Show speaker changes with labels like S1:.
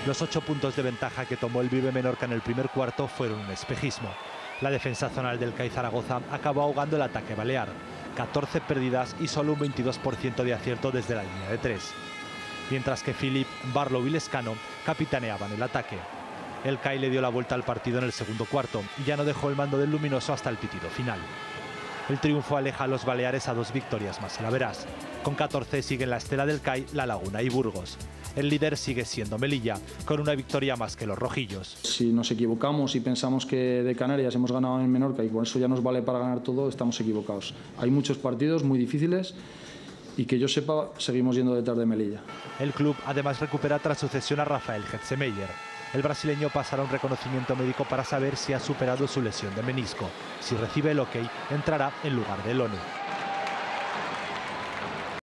S1: Los 8 puntos de ventaja que tomó el Vive Menorca en el primer cuarto fueron un espejismo. La defensa zonal del CAI Zaragoza acabó ahogando el ataque balear. 14 pérdidas y solo un 22% de acierto desde la línea de 3. Mientras que Philip, Barlow y Lescano capitaneaban el ataque. El CAI le dio la vuelta al partido en el segundo cuarto y ya no dejó el mando del Luminoso hasta el pitido final. El triunfo aleja a los baleares a 2 victorias más el Averás. Con 14 siguen la estela del CAI, La Laguna y Burgos. El líder sigue siendo Melilla, con una victoria más que los rojillos.
S2: Si nos equivocamos y pensamos que de Canarias hemos ganado en Menorca y con eso ya nos vale para ganar todo, estamos equivocados. Hay muchos partidos muy difíciles y que yo sepa, seguimos yendo detrás de Melilla.
S1: El club además recupera tras su cesión a Rafael Hetzemeyer. El brasileño pasará un reconocimiento médico para saber si ha superado su lesión de menisco. Si recibe el ok, entrará en lugar de Lone.